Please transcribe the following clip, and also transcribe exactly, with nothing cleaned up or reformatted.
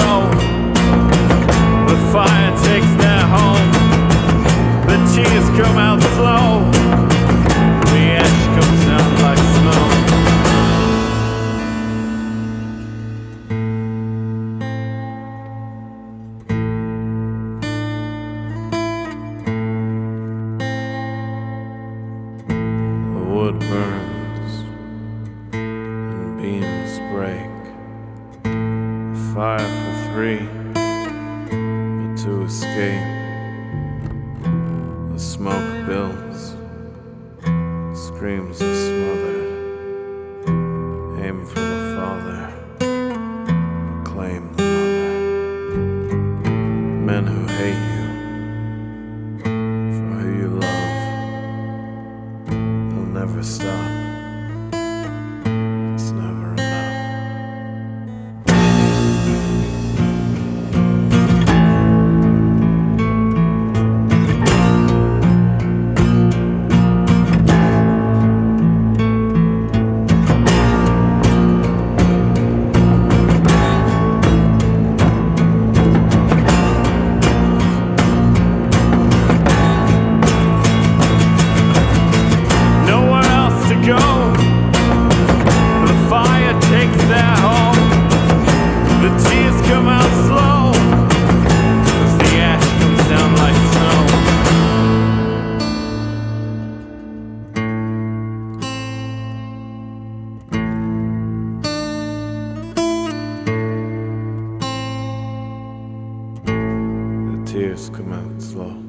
go. The fire takes their home. The tears come out slow. The ash comes down like snow. The wood burns and beams break. Fire for three, but to escape. The smoke builds, screams are smothered. Aim for the father, claim the mother. Men who hate you for who you love, they'll never stop. It's never enough. Tears come out slow.